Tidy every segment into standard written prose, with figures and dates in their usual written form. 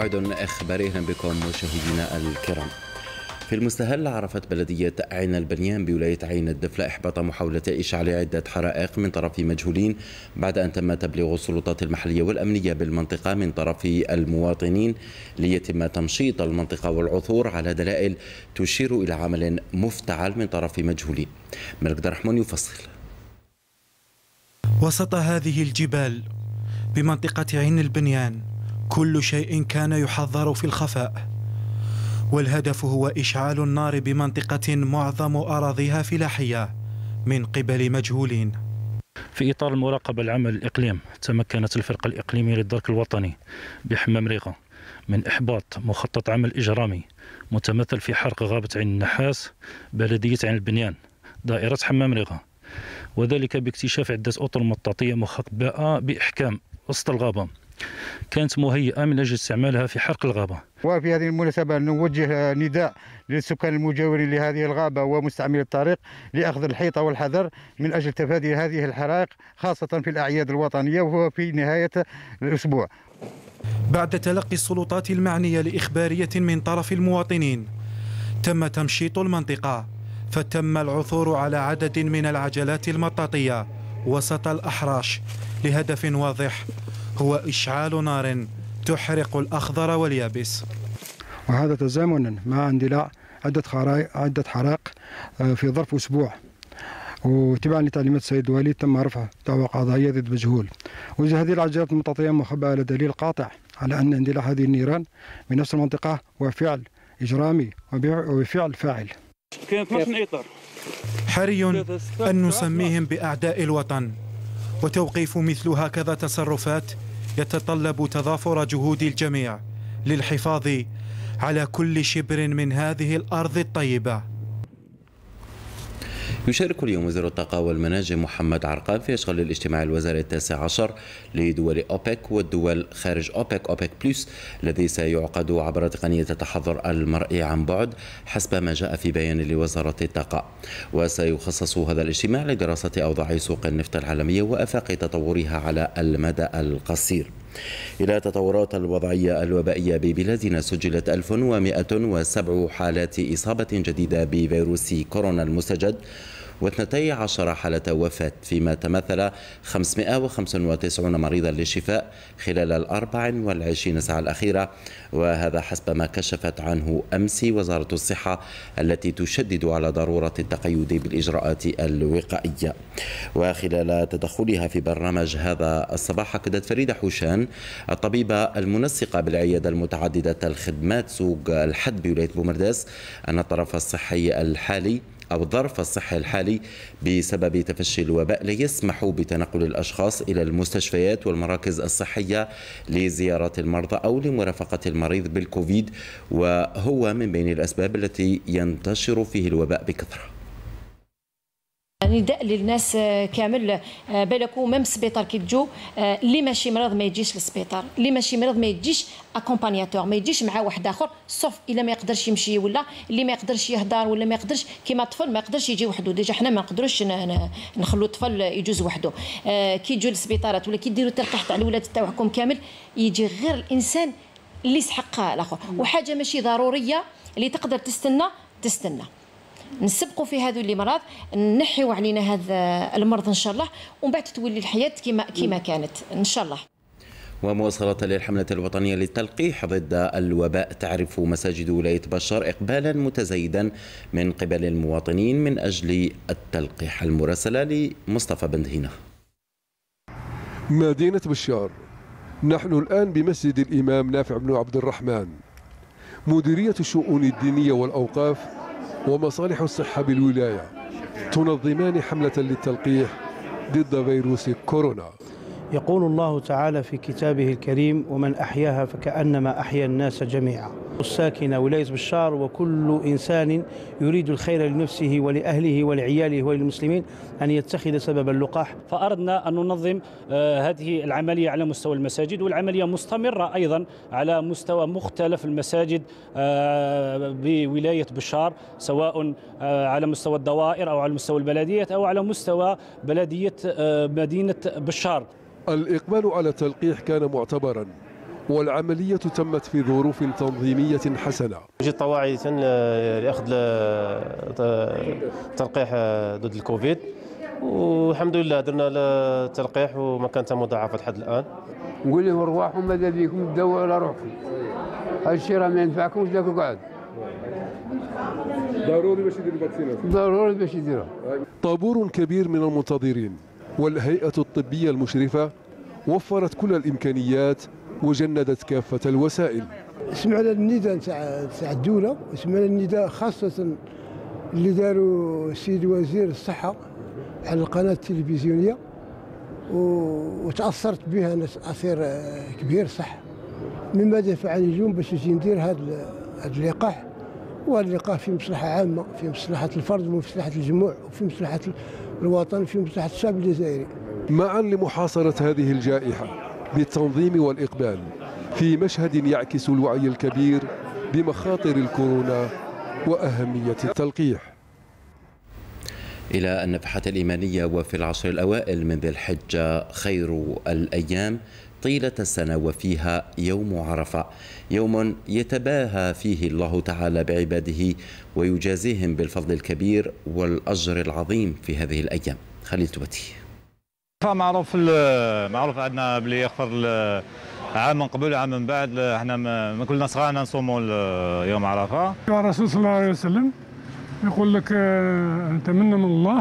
موعد إخباري. أهلا بكم مشاهدينا الكرام. في المستهل عرفت بلدية عين البنيان بولاية عين الدفلة إحباط محاولة إشعال عدة حرائق من طرف مجهولين بعد أن تم تبليغ السلطات المحلية والأمنية بالمنطقة من طرف المواطنين ليتم تمشيط المنطقة والعثور على دلائل تشير إلى عمل مفتعل من طرف مجهولين. ملك درحمون يفصل. وسط هذه الجبال بمنطقة عين البنيان كل شيء كان يحضر في الخفاء، والهدف هو إشعال النار بمنطقة معظم أراضيها فلاحية من قبل مجهولين. في إطار المراقبة العامة للإقليم، تمكنت الفرقة الإقليمية للدرك الوطني بحمام ريغة من إحباط مخطط عمل إجرامي متمثل في حرق غابة عين النحاس بلدية عين البنيان دائرة حمام ريغة، وذلك باكتشاف عدة أطر مطاطية مخبأة بإحكام وسط الغابة كانت مهيئة من أجل استعمالها في حرق الغابة. وفي هذه المناسبة نوجه نداء للسكان المجاورين لهذه الغابة ومستعملي الطريق لأخذ الحيطة والحذر من أجل تفادي هذه الحرائق، خاصة في الأعياد الوطنية وفي نهاية الأسبوع. بعد تلقي السلطات المعنية لإخبارية من طرف المواطنين تم تمشيط المنطقة، فتم العثور على عدد من العجلات المطاطية وسط الأحراش لهدف واضح هو إشعال نار تحرق الأخضر واليابس. وهذا تزامنا مع اندلاع عدة حرائق في ظرف أسبوع، وتبعا لتعليمات السيد الوالي تم رفع دعوى قضائية ضد مجهول. وهذه العجلات المطاطية مخبأة على دليل قاطع على أن اندلاع هذه النيران من نفس المنطقة هو فعل إجرامي وفعل فاعل. كانت 12 إطار. حري أن نسميهم بأعداء الوطن، وتوقيف مثل هكذا تصرفات يتطلب تضافر جهود الجميع للحفاظ على كل شبر من هذه الأرض الطيبة. يشارك اليوم وزير الطاقة والمناجم محمد عرقان في إشغال الاجتماع الوزاري 19 لدول أوبك والدول خارج أوبك بلس الذي سيعقد عبر تقنية التحضر المرئي عن بعد حسب ما جاء في بيان لوزارة الطاقة. وسيخصص هذا الاجتماع لدراسة أوضاع سوق النفط العالمية وآفاق تطورها على المدى القصير. إلى تطورات الوضعية الوبائية ببلادنا، سجلت 1107 حالات إصابة جديدة بفيروس كورونا المستجد و12 حالة وفاة، فيما تمثل 595 مريضا للشفاء خلال 24 ساعة الأخيرة، وهذا حسب ما كشفت عنه أمس وزارة الصحة التي تشدد على ضرورة التقيد بالإجراءات الوقائية. وخلال تدخلها في برنامج هذا الصباح، أكدت فريدة حوشان الطبيبة المنسقة بالعيادة المتعددة الخدمات سوق الحد بولاية بومرداس أن الظرف الصحي الحالي بسبب تفشي الوباء لا يسمح بتنقل الأشخاص إلى المستشفيات والمراكز الصحية لزيارة المرضى أو لمرافقة المريض بالكوفيد، وهو من بين الأسباب التي ينتشر فيه الوباء بكثرة. نداء للناس كامل، بالكو ميم السبيطار كي تجو اللي ماشي مريض ما يجيش للسبيطار، اللي ماشي مريض ما يجيش اكومبانياتور، ما يجيش مع واحد اخر، صوف الا ما يقدرش يمشي ولا اللي ما يقدرش يهدر ولا ما يقدرش كيما الطفل ما يقدرش يجي وحده. ديجا حنا ما نقدروش نخلو الطفل يجوز وحده. كي تجوا للسبيطارات ولا كي ديروا تلقيح تاع الولاد تاعكم كامل، يجي غير الانسان اللي يسحق الاخر، وحاجه ماشي ضروريه اللي تقدر تستنى. نسبقوا في هذو اللي مرض، نحيوا علينا هذا المرض ان شاء الله، ومن بعد تولي الحياه كما كانت ان شاء الله. ومواصلة للحملة الوطنية للتلقيح ضد الوباء، تعرف مساجد ولاية بشار إقبالا متزايدا من قبل المواطنين من أجل التلقيح. المراسلة لمصطفى بندهينة. مدينة بشار، نحن الآن بمسجد الإمام نافع بن عبد الرحمن. مديرية الشؤون الدينية والأوقاف ومصالح الصحة بالولاية تنظمان حملة للتلقيح ضد فيروس كورونا. يقول الله تعالى في كتابه الكريم: ومن أحياها فكأنما أحيا الناس جميعا. الساكنة ولاية بشار وكل إنسان يريد الخير لنفسه ولأهله ولعياله وللمسلمين أن يتخذ سبب اللقاح. فأردنا أن ننظم هذه العملية على مستوى المساجد، والعملية مستمرة أيضا على مستوى مختلف المساجد بولاية بشار، سواء على مستوى الدوائر أو على مستوى البلديات أو على مستوى بلدية مدينة بشار. الإقبال على التلقيح كان معتبرا، والعملية تمت في ظروف تنظيمية حسنة. جيت طواعية لأخذ تلقيح ضد الكوفيد، والحمد لله درنا التلقيح وما كانت مضاعفة لحد الآن. نقول لهم ارواحوا ماذا بيكم تداووا على روحكم، هذا الشيء راه ما ينفعكمش ذاك قعد. ضروري باش يديروا الفاكسينات. ضروري باش يديروها. طابور كبير من المنتظرين، والهيئة الطبية المشرفة وفرت كل الإمكانيات وجندت كافة الوسائل. سمعنا النداء تاع الدولة، وسمعنا النداء خاصة اللي داروا السيد وزير الصحة على القناة التلفزيونية، وتأثرت بها أنا تأثير كبير صح، مما دفعني اليوم باش نجي ندير هذا اللقاح. وهذا اللقاح في مصلحة عامة، في مصلحة الفرد وفي مصلحة الجموع وفي مصلحة الوطن وفي مصلحة الشعب الجزائري. معا لمحاصرة هذه الجائحة بالتنظيم والإقبال في مشهد يعكس الوعي الكبير بمخاطر الكورونا وأهمية التلقيح. إلى النفحة الإيمانية، وفي العشر الأوائل من ذي الحجة خير الأيام طيلة السنة، وفيها يوم عرفة، يوم يتباهى فيه الله تعالى بعباده ويجازيهم بالفضل الكبير والأجر العظيم في هذه الأيام. خليل توتي. معروف عندنا بلي يغفر عام من قبل وعام من بعد، احنا ما كلنا صغارنا نصوموا يوم عرفه. الرسول صلى الله عليه وسلم يقول لك نتمنى من الله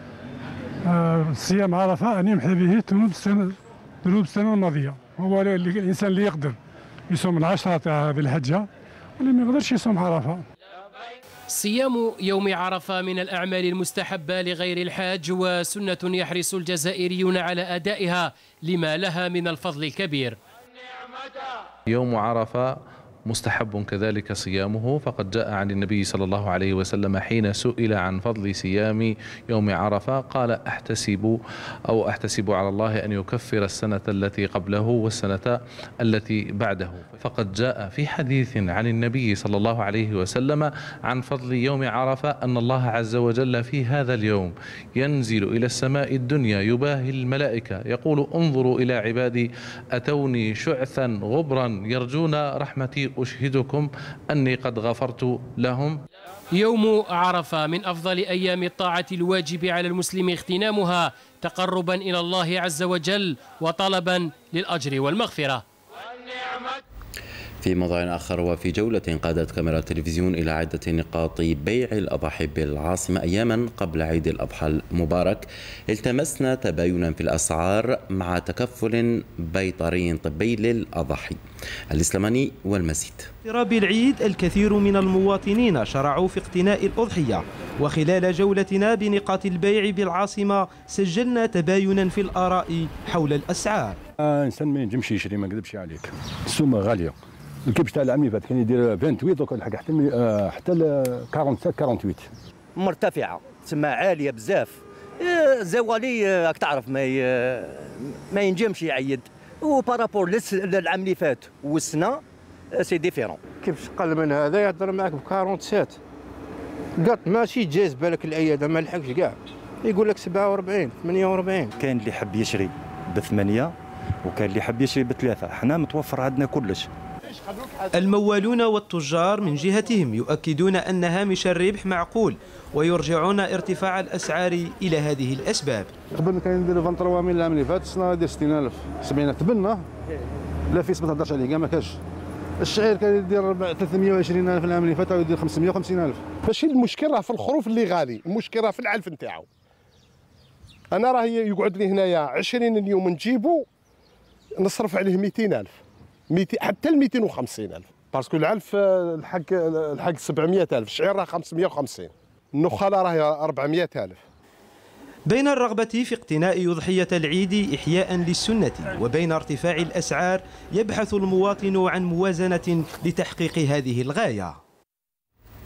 صيام عرفه ان يمحي به ذنوب السنه الماضيه. هو الانسان اللي يقدر يصوم العشره تاع ذي الحجه، واللي ما يقدرش يصوم عرفه. صيام يوم عرفة من الأعمال المستحبة لغير الحاج، وسنة يحرص الجزائريون على أدائها لما لها من الفضل الكبير. يوم عرفة مستحب كذلك صيامه، فقد جاء عن النبي صلى الله عليه وسلم حين سئل عن فضل صيام يوم عرفة قال أحتسب على الله أن يكفر السنة التي قبله والسنة التي بعده. فقد جاء في حديث عن النبي صلى الله عليه وسلم عن فضل يوم عرفة أن الله عز وجل في هذا اليوم ينزل إلى السماء الدنيا يباهي الملائكة يقول انظروا إلى عبادي أتوني شعثا غبرا يرجون رحمتي أشهدكم أني قد غفرت لهم. يوم عرفة من أفضل أيام الطاعة الواجب على المسلم اغتنامها تقربا إلى الله عز وجل وطلبا للأجر والمغفرة. في موضوع آخر، وفي جولة قادت كاميرا التلفزيون إلى عدة نقاط بيع الأضاحي بالعاصمة أياما قبل عيد الأضحى المبارك، التمسنا تباينا في الأسعار مع تكفل بيطري طبي للأضاحي. الإسلاماني والمزيد. اقتراب العيد الكثير من المواطنين شرعوا في اقتناء الأضحية، وخلال جولتنا بنقاط البيع بالعاصمة سجلنا تباينا في الآراء حول الأسعار. إنسان ما ينجمش يشري، ما نكذبش عليك، السومة غالية. الكبش تاع العام اللي فات كان يدير 28 دوك الحق حتى 47 48 مرتفعه، تسمى عاليه بزاف. زوالي راك تعرف ما ينجمش يعيد، وبارابور للعام اللي فات والسنه سي ديفيرون. كيفاش قل من هذا يهضر معك ب 47 قط، ماشي جايز بالك الايادة ما لحقش كاع، يقول لك 47 48. كاين اللي حب يشري ب8 وكان اللي حب يشري ب3، حنا متوفر عندنا كلش. الموالون والتجار من جهتهم يؤكدون أن هامش الربح معقول، ويرجعون ارتفاع الأسعار إلى هذه الأسباب. قبل كان يدير 23 العام اللي فات، السنه يدير 60,000 70,000 تبنى، لا فيس ما تهضرش عليه كاع ما كاش. الشعير كان يدير 320,000 العام اللي فات ويدير 550,000. ماشي المشكل راه في الخروف اللي غالي، المشكل راه في العلف نتاعو. انا راه يقعد لي هنايا 20 اليوم نجيبو نصرف عليه 200,000 حتى ل 250,000، باسكو العلف الحق 700,000، الشعير راه 550، النخاله راه 400,000. بين الرغبة في اقتناء أضحية العيد إحياء للسنة وبين ارتفاع الأسعار يبحث المواطن عن موازنة لتحقيق هذه الغاية.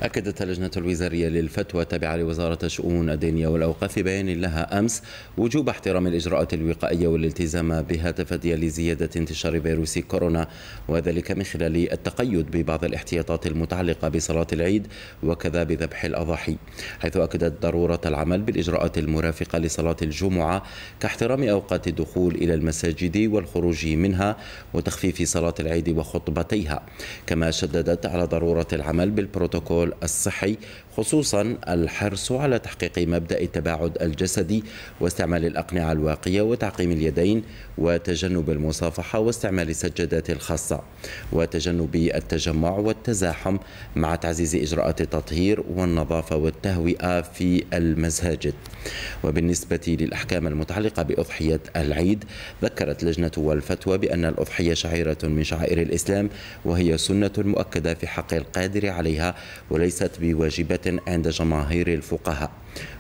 أكدت اللجنة الوزارية للفتوى التابعة لوزارة الشؤون الدينية والأوقاف في بيان لها أمس وجوب احترام الإجراءات الوقائية والالتزام بها تفاديا لزيادة انتشار فيروس كورونا، وذلك من خلال التقيد ببعض الاحتياطات المتعلقة بصلاة العيد وكذا بذبح الأضاحي، حيث أكدت ضرورة العمل بالإجراءات المرافقة لصلاة الجمعة كاحترام أوقات الدخول إلى المساجد والخروج منها وتخفيف صلاة العيد وخطبتيها. كما شددت على ضرورة العمل بالبروتوكول الصحي، خصوصا الحرص على تحقيق مبدأ التباعد الجسدي واستعمال الأقنعة الواقية وتعقيم اليدين وتجنب المصافحة واستعمال السجادات الخاصة وتجنب التجمع والتزاحم، مع تعزيز إجراءات التطهير والنظافة والتهوئة في المساجد. وبالنسبة للأحكام المتعلقة بأضحية العيد، ذكرت لجنة الفتوى بأن الأضحية شعيرة من شعائر الإسلام، وهي سنة مؤكدة في حق القادر عليها وليست بواجبة عند جماهير الفقهاء،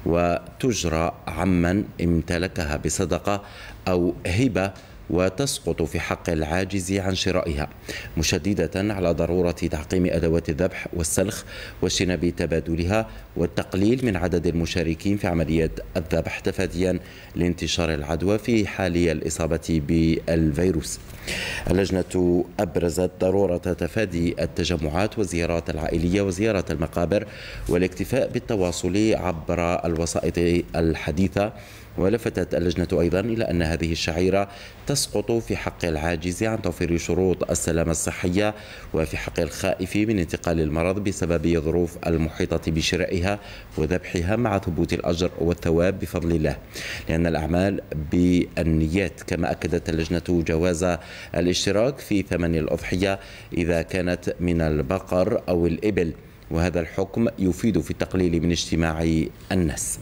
وتجرى عمن امتلكها بصدقة أو هبة وتسقط في حق العاجز عن شرائها، مشددة على ضرورة تعقيم أدوات الذبح والسلخ واجتناب تبادلها والتقليل من عدد المشاركين في عملية الذبح تفاديا لانتشار العدوى في حال الإصابة بالفيروس. اللجنة أبرزت ضرورة تفادي التجمعات والزيارات العائلية وزيارة المقابر والاكتفاء بالتواصل عبر الوسائط الحديثة، ولفتت اللجنة أيضا إلى أن هذه الشعيرة تسقط في حق العاجز عن توفير شروط السلامة الصحية وفي حق الخائف من انتقال المرض بسبب الظروف المحيطة بشرائها وذبحها، مع ثبوت الأجر والثواب بفضل الله، لأن الأعمال بالنيات. كما أكدت اللجنة جواز الاشتراك في ثمن الأضحية إذا كانت من البقر أو الإبل، وهذا الحكم يفيد في التقليل من اجتماع الناس.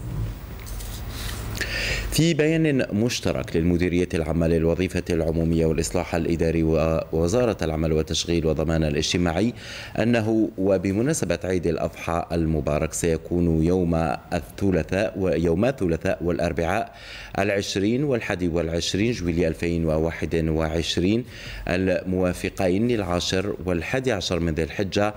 في بيان مشترك للمديرية العامة للوظيفة العمومية والإصلاح الإداري ووزارة العمل والتشغيل والضمان الاجتماعي، أنه وبمناسبة عيد الأضحى المبارك سيكون يوم الثلاثاء والأربعاء 20 والحادي جويلية 2021 الموافقين 10 و11 من ذي الحجة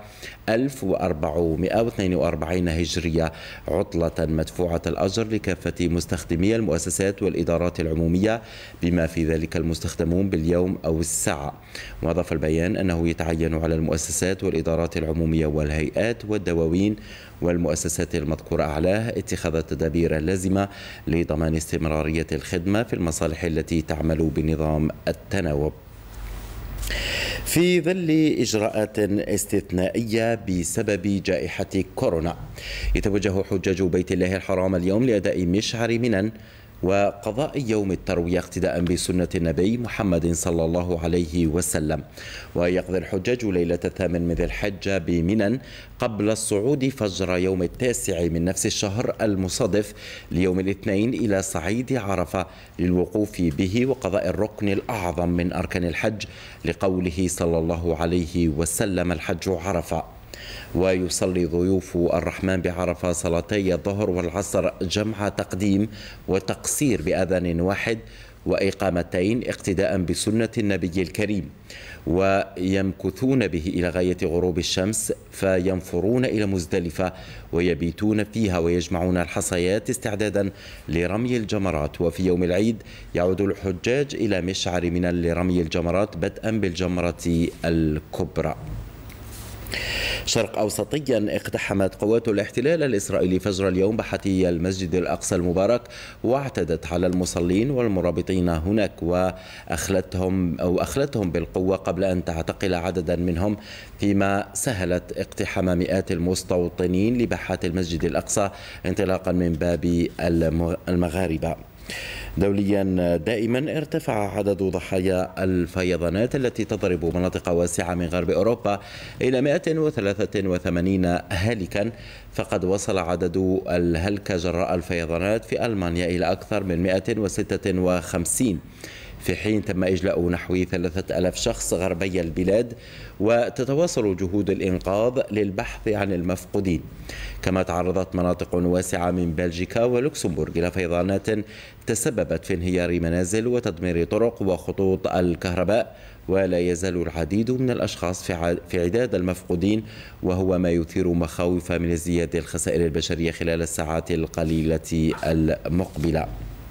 1442 هجرية، عطلة مدفوعة الأجر لكافة مستخدمي المؤسسات والإدارات العمومية بما في ذلك المستخدمون باليوم أو الساعة. وأضاف البيان أنه يتعين على المؤسسات والإدارات العمومية والهيئات والدواوين والمؤسسات المذكورة أعلاه اتخاذ التدابير اللازمة لضمان استمرارية الخدمة في المصالح التي تعمل بنظام التناوب. في ظل إجراءات استثنائية بسبب جائحة كورونا، يتوجه حجاج بيت الله الحرام اليوم لأداء مشعر منن وقضاء يوم التروية اقتداء بسنة النبي محمد صلى الله عليه وسلم. ويقضي الحجاج ليلة 8 من ذي الحجة بمنن قبل الصعود فجر يوم 9 من نفس الشهر المصادف ليوم الاثنين إلى صعيد عرفة للوقوف به وقضاء الركن الأعظم من أركان الحج، لقوله صلى الله عليه وسلم: الحج عرفة. ويصلي ضيوف الرحمن بعرفة صلاتي الظهر والعصر جمع تقديم وتقصير بأذان واحد وإقامتين اقتداء بسنة النبي الكريم، ويمكثون به إلى غاية غروب الشمس، فينفرون إلى مزدلفة ويبيتون فيها ويجمعون الحصيات استعدادا لرمي الجمرات. وفي يوم العيد يعود الحجاج إلى مشعر منن لرمي الجمرات بدءا بالجمرة الكبرى. شرق أوسطيا، اقتحمت قوات الاحتلال الإسرائيلي فجر اليوم بحثي المسجد الأقصى المبارك، واعتدت على المصلين والمرابطين هناك وأخلتهم بالقوة قبل أن تعتقل عددا منهم، فيما سهلت اقتحام مئات المستوطنين لباحات المسجد الأقصى انطلاقا من باب المغاربة. دوليا دائما ارتفع عدد ضحايا الفيضانات التي تضرب مناطق واسعة من غرب أوروبا إلى 183 هالكا، فقد وصل عدد الهلكة جراء الفيضانات في ألمانيا إلى أكثر من 156. في حين تم إجلاء نحو 3000 شخص غربي البلاد، وتتواصل جهود الإنقاذ للبحث عن المفقودين. كما تعرضت مناطق واسعة من بلجيكا ولوكسمبورغ إلى فيضانات تسببت في انهيار منازل وتدمير طرق وخطوط الكهرباء، ولا يزال العديد من الأشخاص في عداد المفقودين، وهو ما يثير مخاوف من ازدياد الخسائر البشرية خلال الساعات القليلة المقبلة.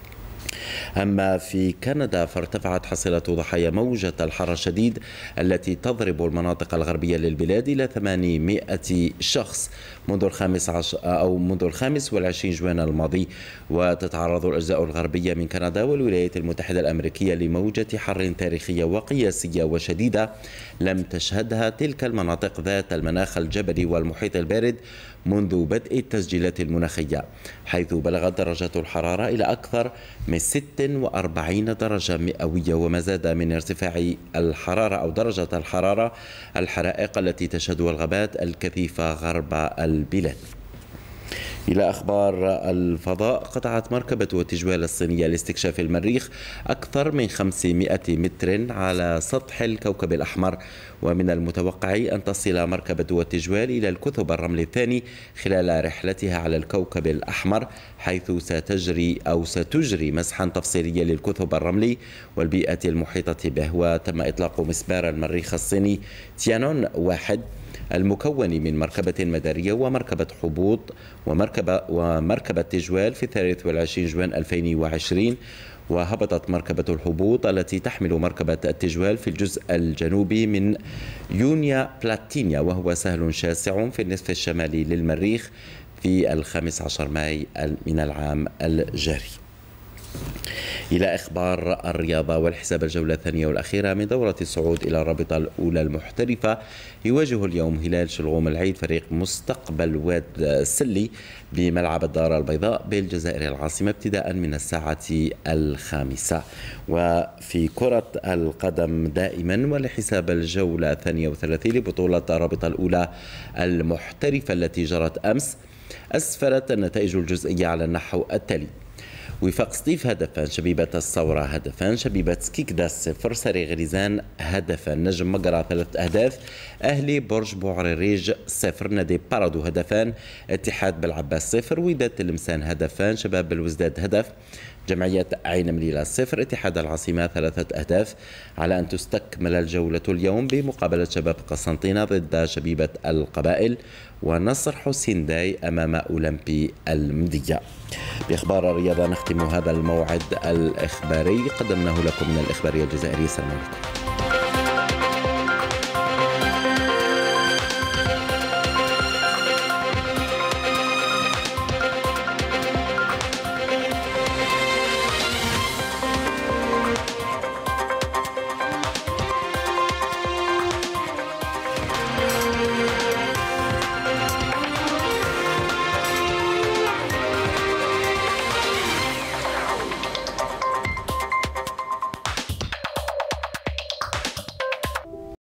أما في كندا فارتفعت حصيلة ضحايا موجة الحر الشديد التي تضرب المناطق الغربية للبلاد إلى 800 شخص منذ منذ 25 جوان الماضي. وتتعرض الأجزاء الغربية من كندا والولايات المتحدة الأمريكية لموجة حر تاريخية وقياسية وشديدة لم تشهدها تلك المناطق ذات المناخ الجبلي والمحيط البارد منذ بدء التسجيلات المناخية، حيث بلغت درجات الحرارة إلى أكثر من 46 درجة مئوية، وما زاد من ارتفاع الحرارة أو درجة الحرارة الحرائق التي تشهدها الغابات الكثيفة غرب البلاد. إلى أخبار الفضاء، قطعت مركبة وتجوال الصينية لاستكشاف المريخ أكثر من 500 متر على سطح الكوكب الأحمر، ومن المتوقع أن تصل مركبة وتجوال إلى الكثب الرمل الثاني خلال رحلتها على الكوكب الأحمر، حيث ستجري مسحا تفصيليا للكثب الرملي والبيئة المحيطة به. وتم إطلاق مسبار المريخ الصيني تيانون 1 المكون من مركبة مدارية ومركبة هبوط ومركبة تجوال في 23 جوان 2020. وهبطت مركبة الهبوط التي تحمل مركبة التجوال في الجزء الجنوبي من يونيا بلاتينيا، وهو سهل شاسع في النصف الشمالي للمريخ في 15 ماي من العام الجاري. إلى أخبار الرياضة والحساب، الجولة الثانية والأخيرة من دورة الصعود إلى الرابطة الأولى المحترفة يواجه اليوم هلال شلغوم العيد فريق مستقبل واد السلي بملعب الدار البيضاء بالجزائر العاصمة ابتداء من الساعة 5. وفي كرة القدم دائما ولحساب الجولة 32 لبطولة الرابطة الأولى المحترفة التي جرت أمس، أسفرت النتائج الجزئية على النحو التالي: وفاق ستيف هدفان، شبيبة الثورة هدفان، شبيبة سكيكداس 0، سري غريزان هدفان، نجم مقرة 3 أهداف، أهلي برج بوعريريج 0، نادي بارادو هدفان، اتحاد بالعباس 0، وداد تلمسان هدفان، شباب بالوزداد هدف، جمعية عين مليلة 0، اتحاد العاصمة 3 أهداف. على أن تستكمل الجولة اليوم بمقابلة شباب قسنطينة ضد شبيبة القبائل، ونصر حسين داي أمام أولمبي المدية. بإخبار الرياضة نختم هذا الموعد الإخباري قدمناه لكم من الإخبارية الجزائرية. السلام عليكم.